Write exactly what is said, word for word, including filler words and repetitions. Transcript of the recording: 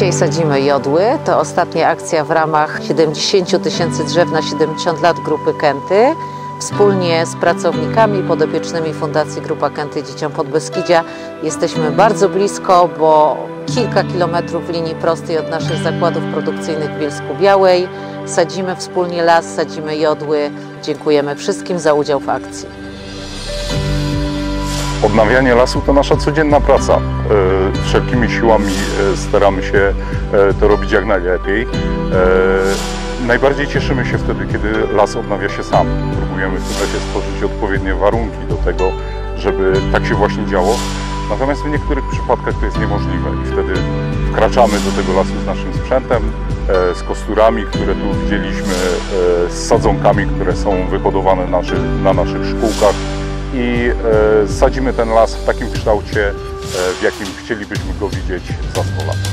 Dzisiaj sadzimy jodły. To ostatnia akcja w ramach siedemdziesięciu tysięcy drzew na siedemdziesiąt lat Grupy Kęty. Wspólnie z pracownikami podopiecznymi Fundacji Grupa Kęty Dzieciom Podbeskidzia jesteśmy bardzo blisko, bo kilka kilometrów linii prostej od naszych zakładów produkcyjnych w Bielsku-Białej. Sadzimy wspólnie las, sadzimy jodły. Dziękujemy wszystkim za udział w akcji. Odnawianie lasu to nasza codzienna praca. Wszelkimi siłami staramy się to robić jak najlepiej. Najbardziej cieszymy się wtedy, kiedy las odnawia się sam. Próbujemy w tym lesie stworzyć odpowiednie warunki do tego, żeby tak się właśnie działo. Natomiast w niektórych przypadkach to jest niemożliwe i wtedy wkraczamy do tego lasu z naszym sprzętem, z kosturami, które tu widzieliśmy, z sadzonkami, które są wyhodowane na naszych szkółkach i sadzimy ten las w takim kształcie, w jakim chcielibyśmy go widzieć za sto lat.